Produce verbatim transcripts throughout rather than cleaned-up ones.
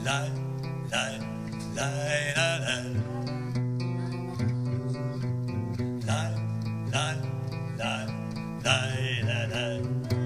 la la la la la la la la la la.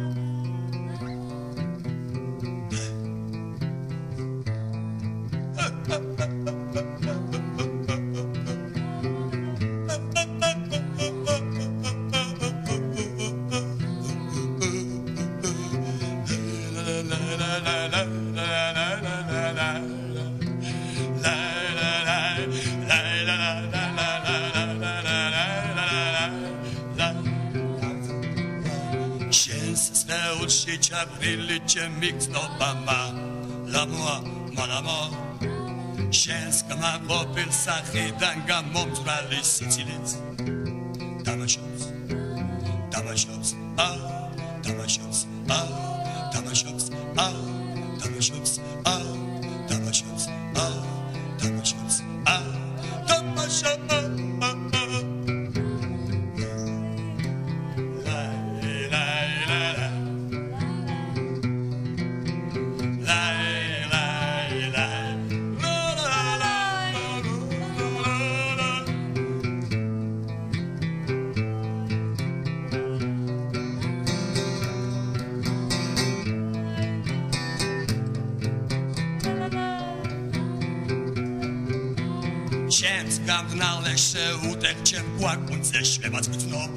Și avrili ce mix no bama la moi mon amour chance comme un popil sacré d'un gamin trali sicilien tamashos tamashos ah tamashos ah tamashos ah tamashos ah tamashos ah tamashos ah tamashos Gardnal się utekciem płakunce śpiewać znów.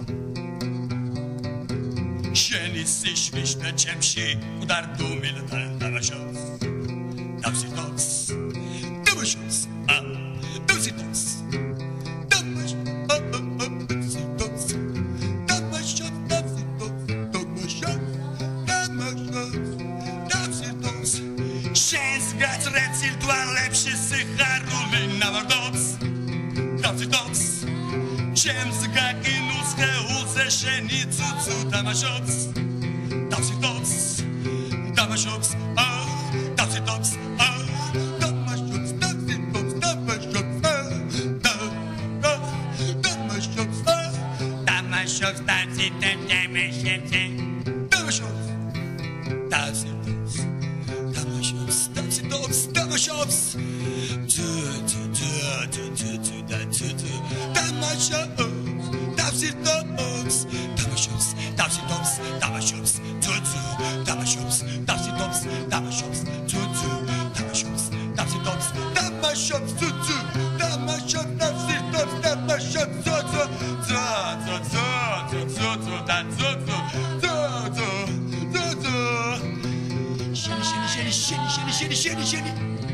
Sieni si śmieszmeciem się udar dumil tamasios. Tamsitos, tamasios, a tamsitos, tamasios, tamasitos, tamasios, tamasios, tamasios, tamsitos. Siens grać recil dwa lepszy sycharuli na wardoc. Tamsitos, James Gaginus Heulze Sheni Dzudzu Tamashos, Tamsitos, Tamashos, ah, Tamsitos, ah, Tamashos, Tamsitos, Tamashos, ah, Tamashos, ah, Tamashos, Tamsitos, Tamashos, Tamsitos, Tamashos, Tamsitos, Tamashos, Dzudzu, Dzudzu, Dzudzu, Dzudzu, Tamashos, Tamsitos, Tamashos, Tamsitos, Tamashos, Dzudzu, Tamashos, Tamsitos, Tamashos, Dzudzu, Tamashos, Tamsitos, Tamashos, Dzudzu, Tamashos, Tamsitos, Tamashos, Dzudzu, Dzudzu, Dzudzu, Dzudzu, Dzudzu, Dzudzu, Dzudzu. Sheni, sheni, sheni, sheni, sheni, sheni, sheni, sheni.